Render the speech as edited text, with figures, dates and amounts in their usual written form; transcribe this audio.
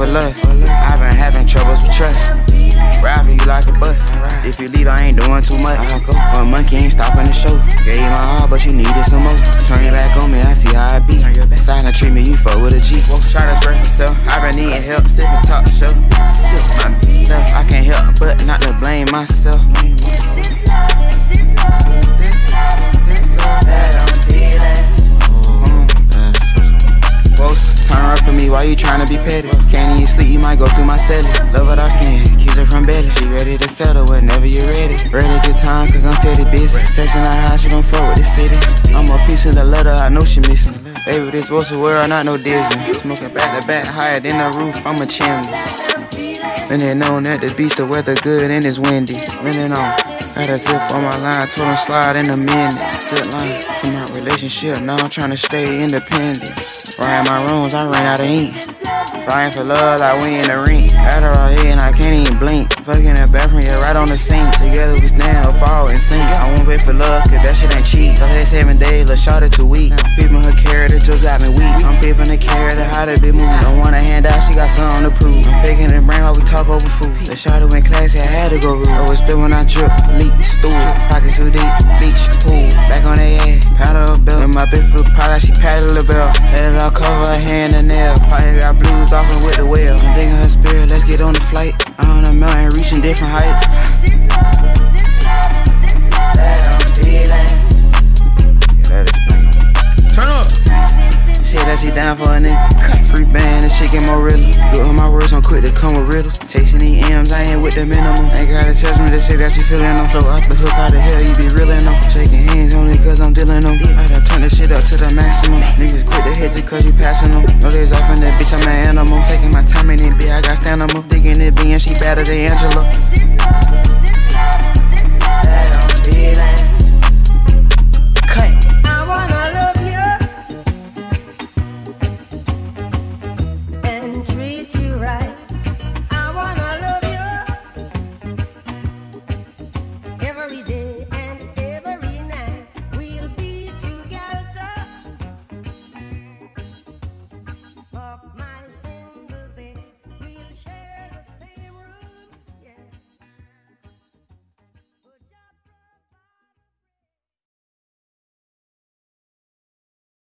for lust. I've been having troubles with trust. Ride for you like a bus. If you leave, I ain't doing too much. I'll go. One monkey ain't stopping the show. Gave you my heart, but you needed some more. Turn it back on me, I see how I be. Silent treat me, you fuck with a G. Try to express myself. I've been needing help, sipping talk show. I can't help but not to blame myself. Turn up for me, why you tryna be petty? Can't even sleep, you might go through my celly. Love with our skin, keeps her from belly. She ready to settle whenever you're ready. Ready to time, cause I'm steady busy. Section like how she don't fuck with the city. I'm a piece of the letter, I know she miss me. Baby, this was the world, not no Disney. Smoking back to back, higher than the roof, I'm a chimney. When they known that the beach, the weather good and it's windy. Winning on, got a zip on my line, told him slide in a minute. Zip line to my relationship, now I'm tryna stay independent. Riding my rooms, I ran out of ink. Fighting for love like we in the ring. After all hit and I can't even blink. Fucking the bathroom, yeah, right on the sink. Together we stand or fall and sink. I won't wait for love, cause that shit ain't cheap. The last 7 days, let's shot it 2 weeks. Peeping her character just got me weak. I'm peeping the character, how they be moving. Don't want a handout, she got something to prove. I'm picking the brain while we talk over food. The shot went classy, I had to go rude. Always spit when I drip, leak, stool. Pocket too deep, beach, pool. Back on their ass, paddle a belt. And my bitch flew pot like she paddle a belt. Let it all cover her hand and nail. Pocket got blues off and with the whale. I'm digging her spirit, let's get on the flight. On a mountain, reaching different heights. That I'm feeling. Yeah, that explain. Turn up. Shit that she down for a nigga. Free band and shit get more realer. Look on my words, I'm quick to come with riddles. Chasing these M's, I ain't with the minimum. Ain't gotta test me to say that you feeling them. Flow out the hook, how the hell you be reeling them? Shaking hands only cause I'm dealing them. I done turn this shit up to the maximum. Niggas quit to hit you cause you passing them. No days off in that bitch, I'm an animal. Taking my time in it, bitch, I got stamina. Digging it, being she better than Angela.